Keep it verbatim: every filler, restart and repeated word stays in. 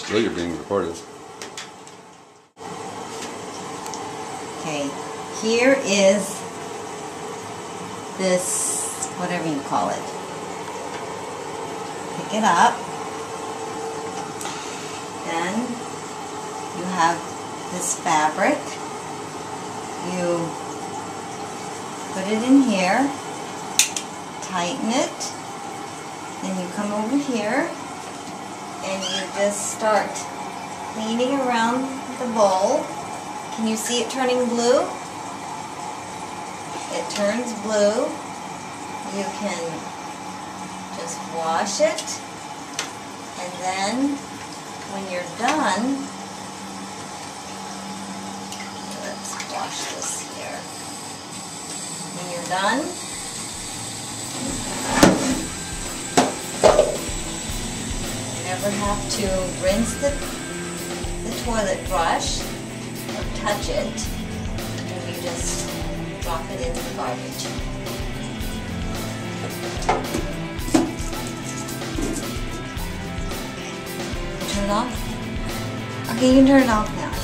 Still, you're being recorded. Okay, here is this, whatever you call it. Pick it up. Then you have this fabric. You put it in here, tighten it, then you come over here and you just start cleaning around the bowl. Can you see it turning blue? It turns blue. You can just wash it, and then when you're done, let's wash this here. When you're done, you never have to rinse the, the toilet brush or touch it, and you just drop it in the garbage. Turn it off? Okay, you can turn it off now.